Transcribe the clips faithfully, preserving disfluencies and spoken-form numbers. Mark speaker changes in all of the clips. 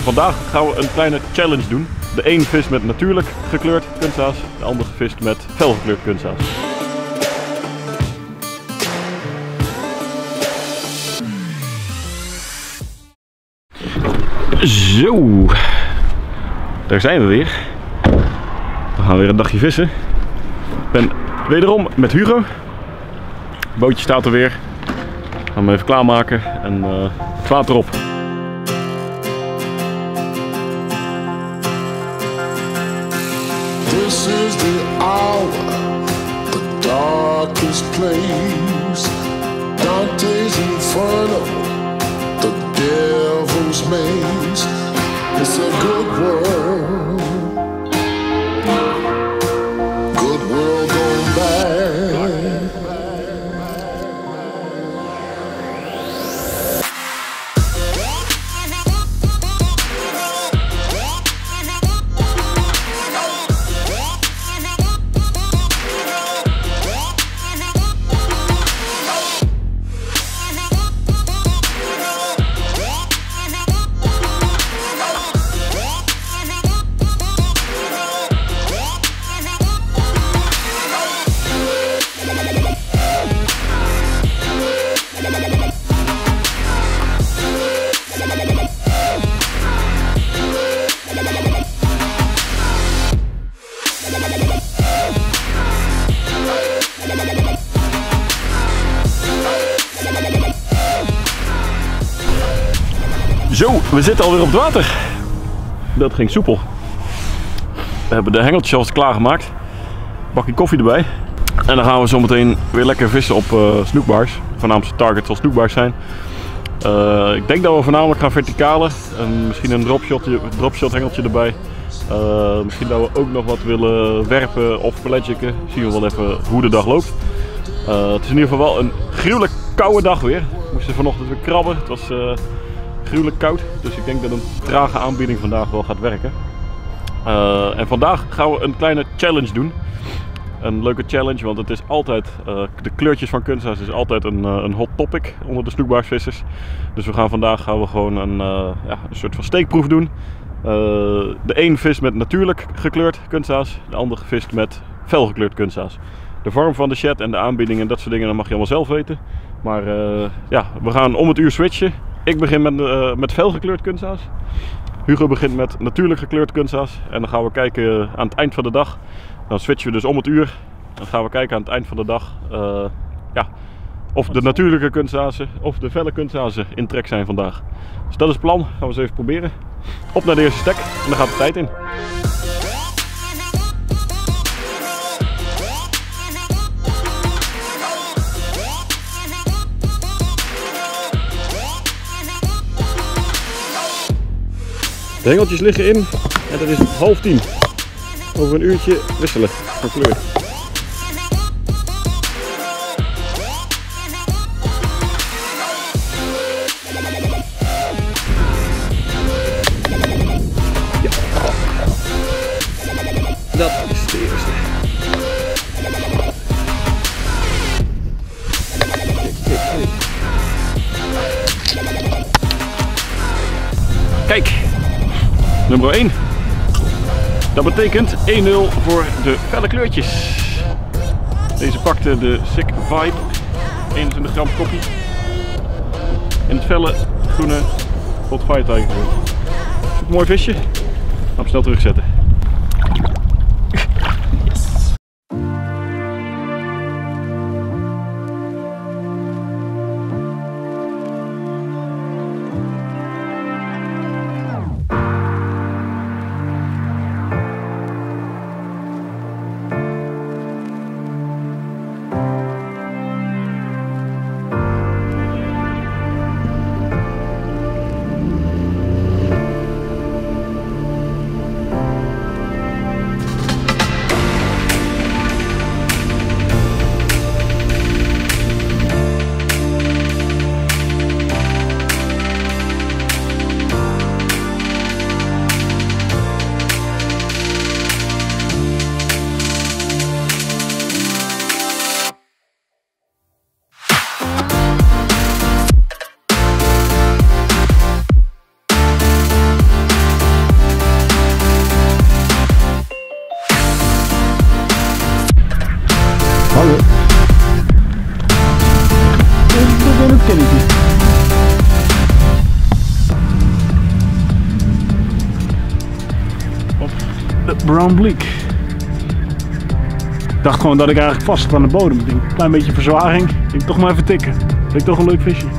Speaker 1: vandaag gaan we een kleine challenge doen. De een vist met natuurlijk gekleurd kunsthaas, de andere vist met fel gekleurd kunsthaas. Zo, daar zijn we weer. We gaan weer een dagje vissen. Ik ben wederom met Hugo. Het bootje staat er weer. We gaan hem even klaarmaken en uh, het water op.
Speaker 2: This is the hour, the darkest place. Dante's Inferno, the devil's maze. It's a good world, good world going bad.
Speaker 1: Zo, we zitten alweer op het water. Dat ging soepel. We hebben de hengeltjes alvast klaargemaakt. Bakje koffie erbij. En dan gaan we zo meteen weer lekker vissen op uh, snoekbars. Voornaamste target zal snoekbars zijn. Uh, ik denk dat we voornamelijk gaan verticalen. En misschien een dropshot, dropshot hengeltje erbij. Uh, misschien dat we ook nog wat willen werpen of pelagicken. Zien we wel even hoe de dag loopt. Uh, het is in ieder geval wel een gruwelijk koude dag weer. We moesten vanochtend weer krabben. Het was uh, gruwelijk koud. Dus ik denk dat een trage aanbieding vandaag wel gaat werken. Uh, en vandaag gaan we een kleine challenge doen. Een leuke challenge, want het is altijd, uh, de kleurtjes van kunsthaas is altijd een, uh, een hot topic onder de snoekbaarsvissers. Dus we gaan vandaag gaan we gewoon een, uh, ja, een soort van steekproef doen. Uh, de een vist met natuurlijk gekleurd kunsthaas, de andere vist met fel gekleurd kunsthaas. De vorm van de chat en de aanbieding en dat soort dingen, dat mag je allemaal zelf weten. Maar uh, ja, we gaan om het uur switchen. Ik begin met, uh, met fel gekleurd kunsthaas. Hugo begint met natuurlijk gekleurd kunsthaas. En dan gaan we kijken aan het eind van de dag. Dan switchen we dus om het uur. Dan gaan we kijken aan het eind van de dag uh, ja, of de natuurlijke kunsthazen of de felle kunsthazen in trek zijn vandaag. Dus dat is het plan. Gaan we eens even proberen. Op naar de eerste stek en dan gaat de tijd in. De hengeltjes liggen in en dat is half tien. Over een uurtje wisselen van kleur. Ja. Dat is de eerste. Kijk, nummer één. Dat betekent één nul voor de felle kleurtjes. Deze pakte de Sick Vibe, eenentwintig gram koppie. In het felle groene Hot Fire Tiger. Een mooi visje. Ga hem snel terugzetten.
Speaker 3: Brown bleak. Ik dacht gewoon dat ik eigenlijk vast zat aan de bodem. Ik denk, een klein beetje verzwaring. Ik denk toch maar even tikken. Vind ik toch een leuk visje.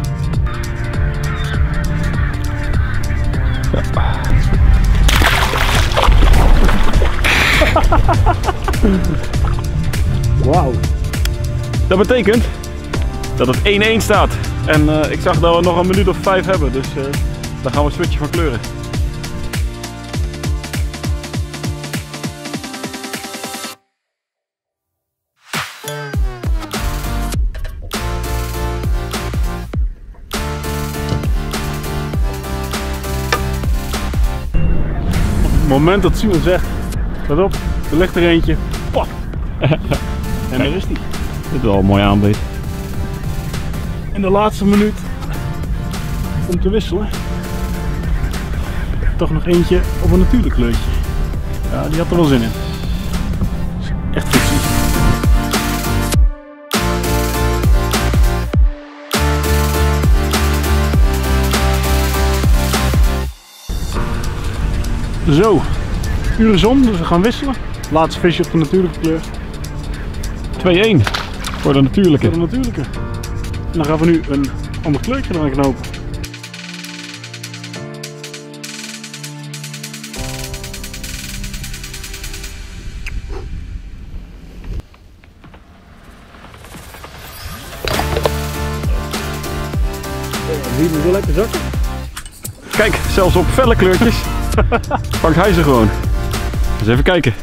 Speaker 3: Wauw.
Speaker 1: Dat betekent dat het één één staat. En uh, ik zag dat we nog een minuut of vijf hebben, dus uh, dan gaan we switchen van kleuren.
Speaker 3: Op het moment dat Simon zegt, let op, er ligt er eentje. Pop. En daar is die.
Speaker 1: Dit is wel een mooi aanbeet.
Speaker 3: In de laatste minuut om te wisselen. Toch nog eentje op een natuurlijk kleurtje. Ja, die had er wel zin in. Echt fictie. Zo, uren zon, dus we gaan wisselen. Laatste visje op de natuurlijke kleur.
Speaker 1: twee één voor de natuurlijke.
Speaker 3: Voor de natuurlijke. En dan gaan we nu een ander kleurtje eraan knopen. Die moet wel lekker zakken.
Speaker 1: Kijk, zelfs op felle kleurtjes pakt hij ze gewoon. Eens even kijken.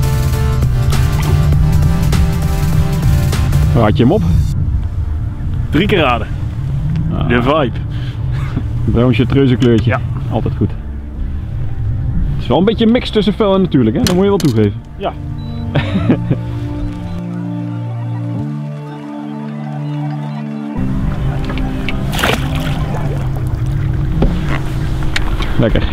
Speaker 1: Waar had je hem op?
Speaker 3: Drie keer raden.
Speaker 1: Ah.
Speaker 3: De vibe.
Speaker 1: Bruin chartreuse kleurtje.
Speaker 3: Ja.
Speaker 1: Altijd goed. Het is wel een beetje een mix tussen fel en natuurlijk, hè? Dat moet je wel toegeven.
Speaker 3: Ja.
Speaker 1: Lekker.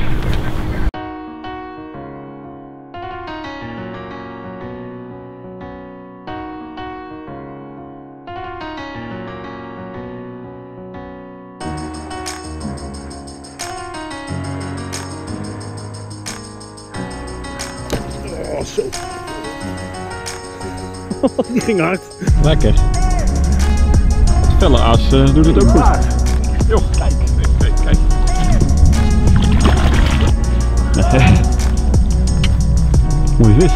Speaker 3: Oh, zo. Die ging hard.
Speaker 1: Lekker. Het felle aas uh, doet het ook goed. Joh, kijk, kijk, kijk. Mooie vis.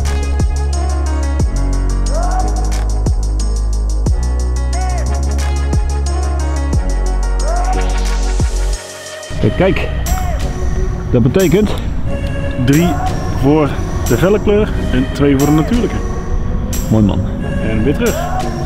Speaker 1: Kijk, kijk. Dat betekent
Speaker 3: Drie voor de felle kleur en twee voor de natuurlijke.
Speaker 1: mooi man.
Speaker 3: En weer terug.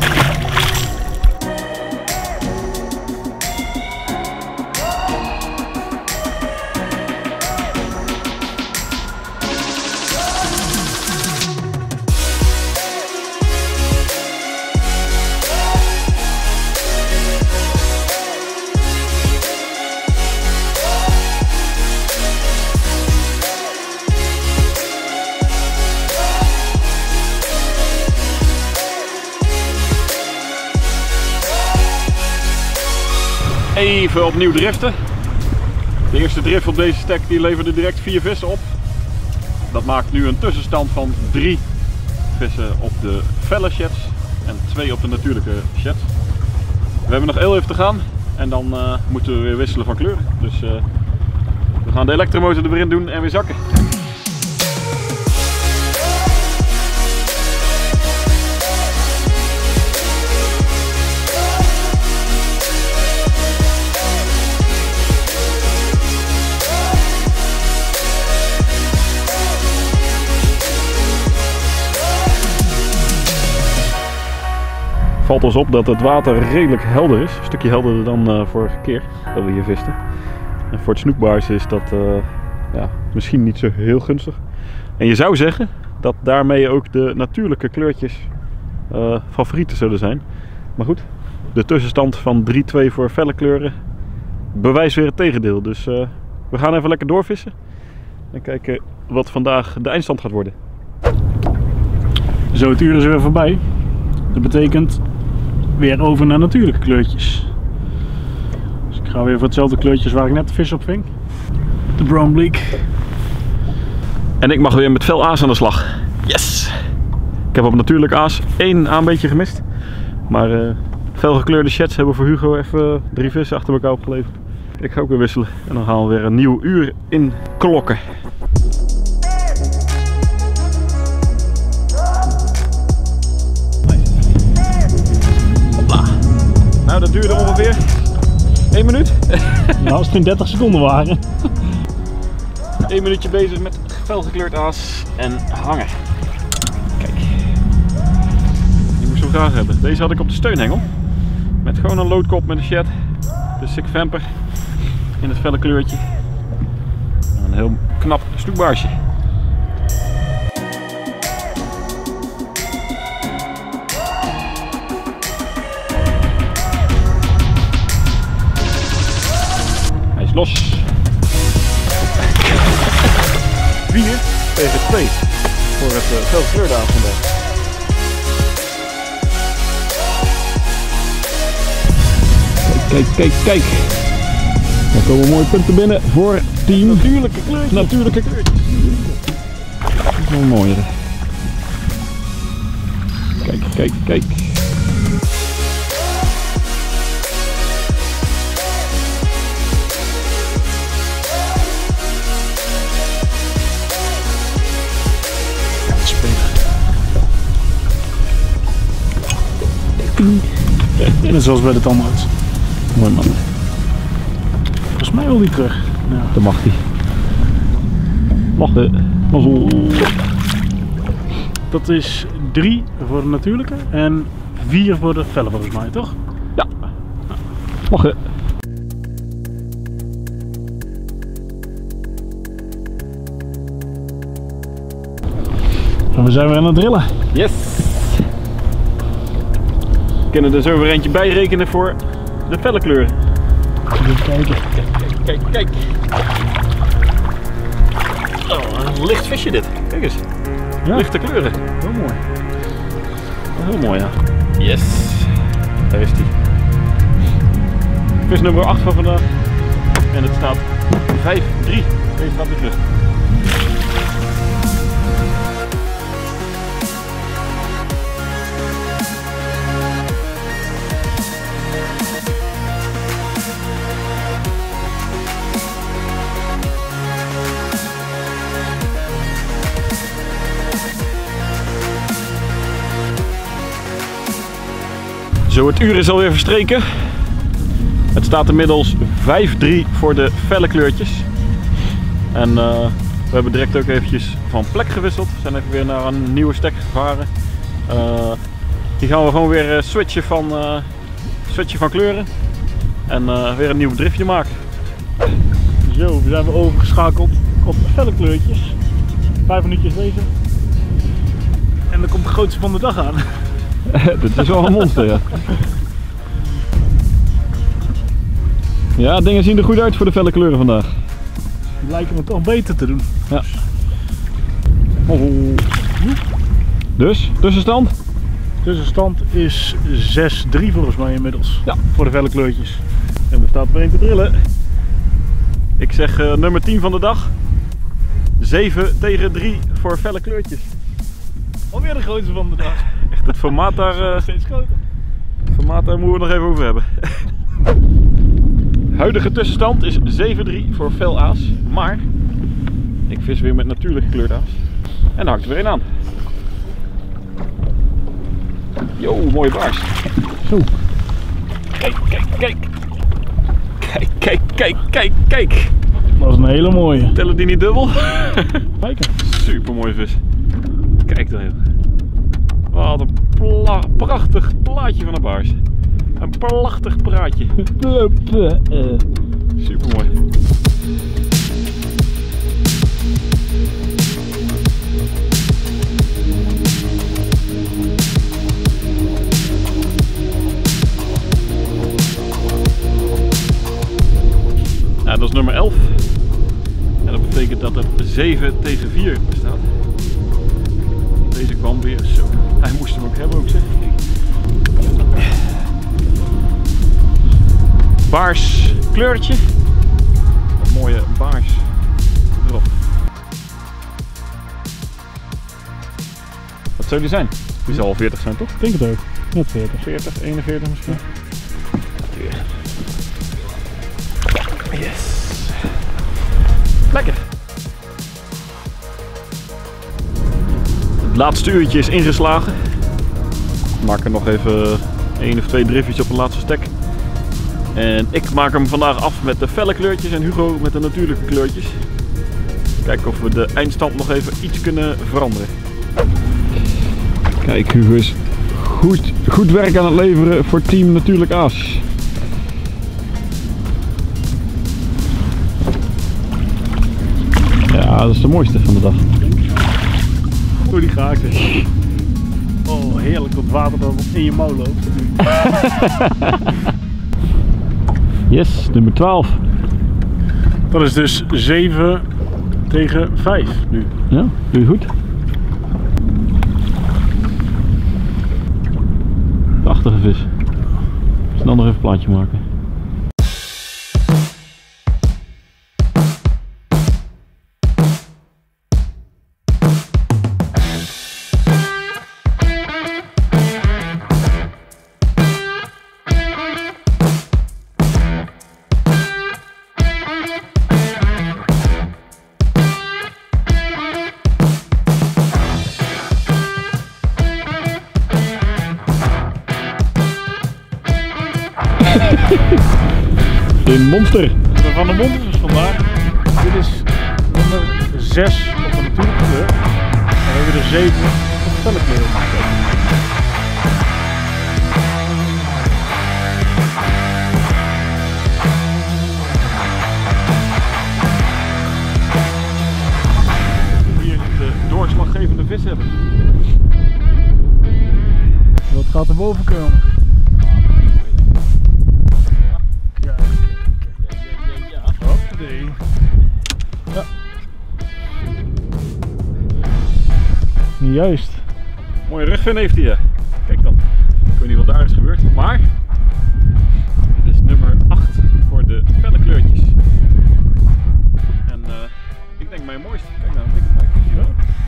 Speaker 1: Even opnieuw driften. De eerste drift op deze stek die leverde direct vier vissen op. Dat maakt nu een tussenstand van drie vissen op de felle sheds en twee op de natuurlijke sheds. We hebben nog heel even te gaan en dan uh, moeten we weer wisselen van kleur. Dus uh, we gaan de elektromotor er weer in doen en weer zakken. Valt ons op dat het water redelijk helder is. Een stukje helderder dan uh, vorige keer dat we hier visten. En voor het snoekbaars is dat uh, ja, misschien niet zo heel gunstig. En je zou zeggen dat daarmee ook de natuurlijke kleurtjes uh, favorieten zullen zijn. Maar goed, de tussenstand van drie twee voor felle kleuren bewijst weer het tegendeel. Dus uh, we gaan even lekker doorvissen. En kijken wat vandaag de eindstand gaat worden.
Speaker 3: Zo, het uur is weer voorbij. Dat betekent weer over naar natuurlijke kleurtjes. Dus ik ga weer voor hetzelfde kleurtjes waar ik net de vis op ving. De Brown bleak.
Speaker 1: En ik mag weer met fel aas aan de slag. Yes! Ik heb op natuurlijk aas één aanbeetje gemist. Maar uh, felgekleurde sheds hebben voor Hugo even drie vissen achter elkaar opgeleverd. Ik ga ook weer wisselen en dan gaan we weer een nieuw uur in klokken. Hopla. Nou, dat duurde ongeveer één minuut.
Speaker 3: Nou, als het in dertig seconden waren.
Speaker 1: Eén minuutje bezig met felgekleurd aas en hangen. Kijk, die moesten we graag hebben. Deze had ik op de steunhengel. Met gewoon een loodkop met een shed. De Sick Vamper in het felle kleurtje. Een heel knap snoekbaarsje. Hij is los. vier tegen twee voor het uh, felgekleurde aas vandaag. Kijk, kijk, kijk. Er komen mooie punten binnen voor team.
Speaker 3: Natuurlijke kleurtjes.
Speaker 1: Natuurlijke kleurtjes. Dat is wel mooier. Kijk, kijk, kijk. Ja, dat is beter.
Speaker 3: Net zoals bij de tandarts.
Speaker 1: Mooi man.
Speaker 3: Volgens mij wil die terug. Ja.
Speaker 1: Dat mag die. Lachen. Mazzel.
Speaker 3: Dat is drie voor de natuurlijke en vier voor de felle volgens mij, toch?
Speaker 1: Ja. Lachen.
Speaker 3: En we zijn weer aan het drillen.
Speaker 1: Yes. We kunnen er zo weer eentje bij rekenen voor de felle kleuren.
Speaker 3: Even kijken.
Speaker 1: Kijk, kijk, kijk. Oh, een licht visje dit. Kijk eens.
Speaker 3: Ja.
Speaker 1: Lichte kleuren.
Speaker 3: Heel mooi.
Speaker 1: Heel mooi, ja. Yes. Daar is die. Vis nummer acht van vandaag. En het staat vijf drie. Deze gaat weer terug. Zo, het uur is alweer verstreken. Het staat inmiddels vijf drie voor de felle kleurtjes. En uh, we hebben direct ook eventjes van plek gewisseld. We zijn even weer naar een nieuwe stek gevaren. Uh, hier gaan we gewoon weer uh, switchen, van, uh, switchen van kleuren. En uh, weer een nieuw driftje maken.
Speaker 3: Zo, we zijn weer overgeschakeld op felle kleurtjes. Vijf minuutjes deze. En dan komt de grootste van de dag aan.
Speaker 1: Dit is wel een monster, ja. Ja, dingen zien er goed uit voor de felle kleuren vandaag.
Speaker 3: Die lijken me toch beter te doen.
Speaker 1: Ja. Oh. Dus, tussenstand?
Speaker 3: Tussenstand is zes drie volgens mij inmiddels.
Speaker 1: Ja.
Speaker 3: Voor de felle kleurtjes.
Speaker 1: En er staat er een te drillen. Ik zeg uh, nummer tien van de dag. zeven tegen drie voor felle kleurtjes.
Speaker 3: Alweer de grootste van de dag.
Speaker 1: Echt, het formaat daar, uh,
Speaker 3: Steeds groter.
Speaker 1: het formaat daar moeten we nog even over hebben. Huidige tussenstand is zeven drie voor fel aas. Maar ik vis weer met natuurlijk gekleurd aas. En dan hakt er weer een aan. Yo, mooie baars.
Speaker 3: Zo.
Speaker 1: Kijk, kijk, kijk. Kijk, kijk, kijk, kijk, kijk.
Speaker 3: Dat is een hele mooie.
Speaker 1: Tellen die niet dubbel?
Speaker 3: Kijken.
Speaker 1: Super mooie vis. Kijk dan even. Wat een pla prachtig plaatje van een baars. Een prachtig praatje. Super mooi. Ja, dat is nummer elf. En dat betekent dat er zeven tegen vier staat. Deze kwam weer zo. Hij moest hem ook hebben, ook zeg. Baars kleurtje. Een mooie baars erop. zou die zijn? Die zal al veertig zijn, toch?
Speaker 3: Ik denk het ook. Net veertig.
Speaker 1: veertig, eenenveertig misschien. Weer. Yes. Lekker. Het laatste uurtje is ingeslagen. Ik maak er nog even één of twee driftjes op een laatste stek. En ik maak hem vandaag af met de felle kleurtjes en Hugo met de natuurlijke kleurtjes. Kijken of we de eindstand nog even iets kunnen veranderen. Kijk, Hugo is goed, goed werk aan het leveren voor team Natuurlijk Aas. Ja, dat is de mooiste van de dag.
Speaker 3: Hoe die gehaakt is. Oh, heerlijk dat water dan in je mouw loopt.
Speaker 1: Yes, nummer twaalf.
Speaker 3: Dat is dus zeven tegen vijf nu.
Speaker 1: Ja, doe je goed. Prachtige vis. Snel nog even een plaatje maken. Een monster.
Speaker 3: Van de monsters vandaag. Dit is nummer zes op de natuurlijke kleur. En we hebben er zeven op de felle kleur.
Speaker 1: Hier de doorslaggevende vis hebben.
Speaker 3: Wat gaat er boven komen? Ja. Juist.
Speaker 1: Mooie rugvin heeft hij. Kijk dan. Ik weet niet wat daar is gebeurd, maar het is nummer acht voor de felle kleurtjes. En uh, ik denk mijn mooiste. Kijk nou, ik kijk hier.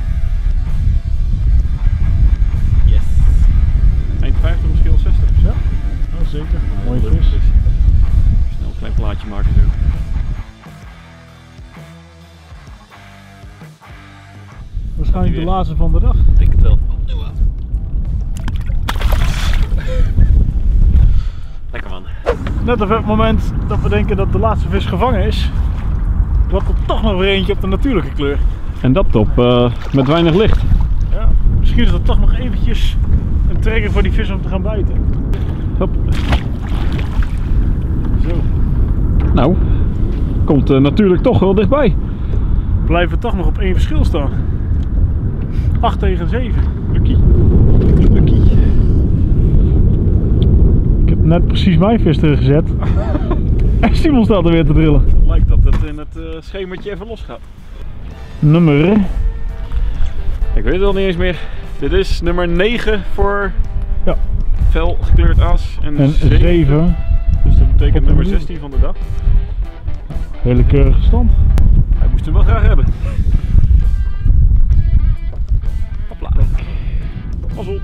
Speaker 1: Yes. Eind vijftig, misschien wel zestig.
Speaker 3: Ja, oh, zeker. Mooie vis.
Speaker 1: Snel een klein plaatje maken zo.
Speaker 3: Waarschijnlijk de laatste van de dag.
Speaker 1: Ik denk het wel. Lekker man.
Speaker 3: Net op het moment dat we denken dat de laatste vis gevangen is, wordt er toch nog weer eentje op de natuurlijke kleur.
Speaker 1: En dat op uh, met weinig licht.
Speaker 3: Ja, misschien is dat toch nog eventjes een trigger voor die vis om te gaan bijten.
Speaker 1: Hop.
Speaker 3: Zo.
Speaker 1: Nou, komt uh, natuurlijk toch wel dichtbij.
Speaker 3: Blijven we toch nog op één verschil staan. acht tegen zeven.
Speaker 1: Lucky. Lucky.
Speaker 3: Ik heb net precies mijn vis teruggezet. En Simon staat er weer te drillen.
Speaker 1: Het lijkt dat het in het uh, schemertje even los gaat.
Speaker 3: Nummer.
Speaker 1: Ik weet het al niet eens meer. Dit is nummer negen voor
Speaker 3: Ja.
Speaker 1: fel gekleurd aas. En,
Speaker 3: En zeven.
Speaker 1: Dus dat betekent
Speaker 3: Op
Speaker 1: nummer
Speaker 3: de
Speaker 1: zestien van de dag.
Speaker 3: Hele keurige stand.
Speaker 1: Hij moest hem wel graag hebben. Hopla. Mazzel.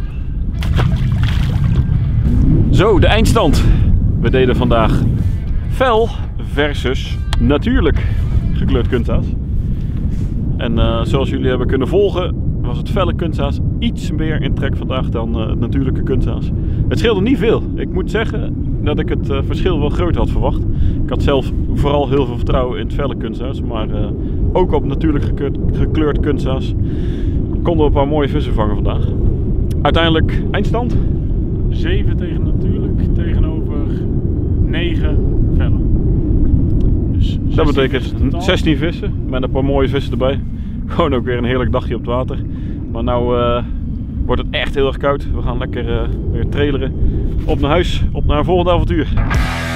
Speaker 1: Zo, de eindstand. We deden vandaag fel versus natuurlijk gekleurd kunstaas. En uh, zoals jullie hebben kunnen volgen, was het felle kunstaas iets meer in trek vandaag dan uh, het natuurlijke kunstaas. Het scheelde niet veel. Ik moet zeggen dat ik het uh, verschil wel groot had verwacht. Ik had zelf vooral heel veel vertrouwen in het felle kunstaas, maar uh, ook op natuurlijk gekleurd, gekleurd kunstaas konden we een paar mooie vissen vangen vandaag. Uiteindelijk eindstand?
Speaker 3: zeven tegen natuurlijk tegenover negen vellen. Dus
Speaker 1: Dat betekent
Speaker 3: vissen in totaal.
Speaker 1: zestien vissen met een paar mooie vissen erbij. Gewoon ook weer een heerlijk dagje op het water. Maar nou uh, wordt het echt heel erg koud. We gaan lekker uh, weer traileren. Op naar huis, op naar een volgend avontuur.